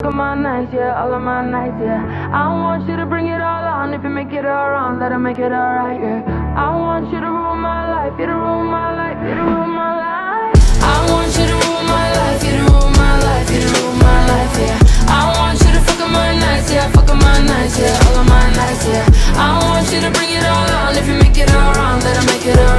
fuck up my nights, yeah, all of my nights, yeah. I want you to bring it all on. If you make it all wrong, let it make it alright, yeah. I want you to rule my life, you to rule my life, you to rule my life. I want you to rule my life, you to rule my life, you to rule my life, yeah. I want you to fuck up my nights, yeah, fuck up my nights, yeah, all of my nights, yeah. I want you to bring it all on. If you make it all wrong, let it make it alright.